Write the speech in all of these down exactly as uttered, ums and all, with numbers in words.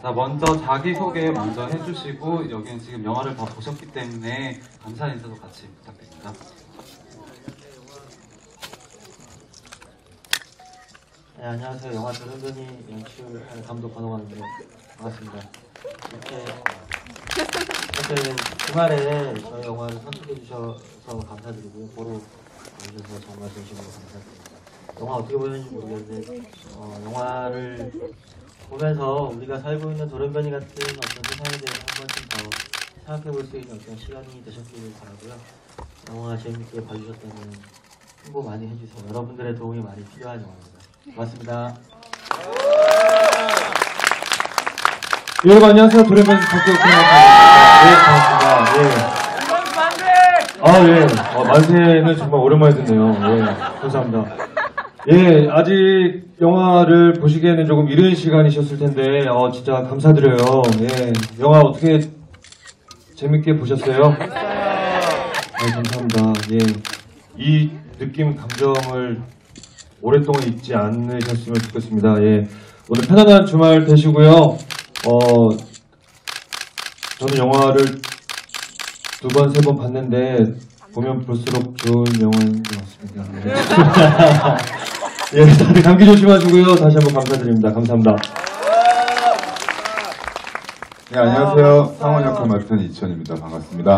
자, 먼저 자기소개 먼저 해주시고 여기는 지금 영화를 다 보셨기 때문에 감사 인사도 같이 부탁드립니다. 네, 안녕하세요. 영화 도련변이 연출하는 감독 권호관입니다. 반갑습니다. 이렇게 어쨌든 주말에 저희 영화를 선택해 주셔서 감사드리고요. 보러 와주셔서 정말 진심으로 감사드립니다. 영화 어떻게 보셨는지 모르겠는데 어, 영화를 보면서 우리가 살고 있는 도련변이 같은 어떤 세상에 대해서 한 번쯤 더 생각해 볼 수 있는 어떤 시간이 되셨기를 바라고요. 영화 재밌게 봐주셨다면 홍보 많이 해주세요. 여러분들의 도움이 많이 필요한 영화입니다. 고맙습니다. 예, 여러분 안녕하세요. 도련변 박재욱입니다. 네, 반갑습니다. 예. 아, 예. 어, 만세는 정말 오랜만에 듣네요. 예, 감사합니다. 예, 아직 영화를 보시기에는 조금 이른 시간이셨을 텐데, 어, 진짜 감사드려요. 예, 영화 어떻게 재밌게 보셨어요? 네, 감사합니다. 예, 이 느낌, 감정을 오랫동안 잊지 않으셨으면 좋겠습니다. 예, 오늘 편안한 주말 되시고요. 어, 저는 영화를 두 번, 세 번 봤는데, 보면 볼수록 좋은 영화인 것 같습니다. 예. 예, 다들 감기 조심하시고요. 다시 한번 감사드립니다. 감사합니다. 네, 안녕하세요. 상원 역할 맡은 이천입니다. 반갑습니다.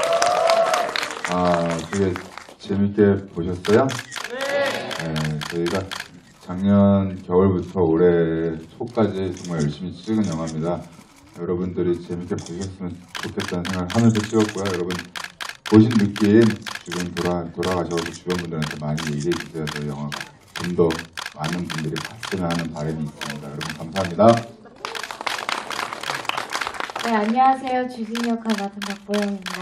아, 되게 재밌게 보셨어요? 네. 저희가 작년 겨울부터 올해 초까지 정말 열심히 찍은 영화입니다. 여러분들이 재밌게 보셨으면 좋겠다는 생각을 하면서 찍었고요. 여러분 보신 느낌 지금 돌아, 돌아가셔서 주변 분들한테 많이 얘기해 주세요. 저희 영화가 좀 더 많은 분들이 봤으면 하는 바람이 있습니다. 여러분 감사합니다. 네, 안녕하세요. 주진 역할 맡은 박보영입니다.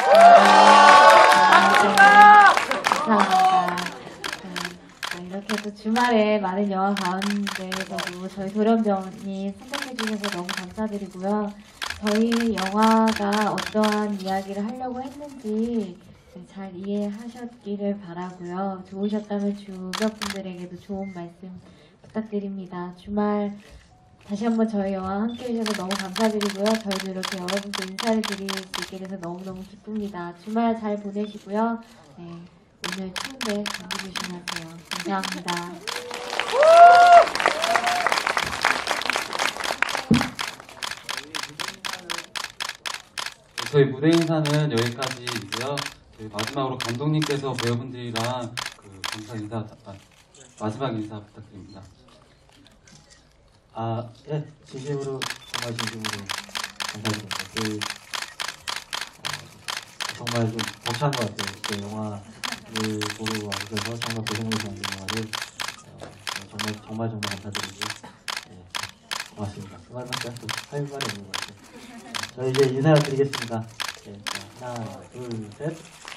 감사합니다. 네, 이렇게 또 주말에 많은 영화 가운데서도 저희 도련변이 선택해 주셔서 너무 감사드리고요. 저희 영화가 어떠한 이야기를 하려고 했는지 잘 이해하셨기를 바라고요. 좋으셨다면 주변 분들에게도 좋은 말씀 부탁드립니다. 주말 다시 한번 저희 영화 함께 해주셔서 너무 감사드리고요. 저희도 이렇게 여러분께 인사를 드릴 수 있게 돼서 너무너무 기쁩니다. 주말 잘 보내시고요. 네, 오늘 추운데 감기 조심하세요. 감사합니다. 저희 무대 인사는 여기까지이고요. 저희 마지막으로 감독님께서 배우분들이랑 그 감사 인사, 아, 마지막 인사 부탁드립니다. 아, 예, 진심으로, 정말 진심으로 감사드립니다. 그, 어, 정말 좀 벅찬 것 같아요. 그 영화를 보러 와주셔서 정말 고생해서 만든 영화를, 어, 정말, 정말, 정말 감사드리고, 예, 고맙습니다. 그 말밖에 할 말이 없는 것 같아요. 저희 이제 인사드리겠습니다. 예, 자, 하나, 둘, 셋.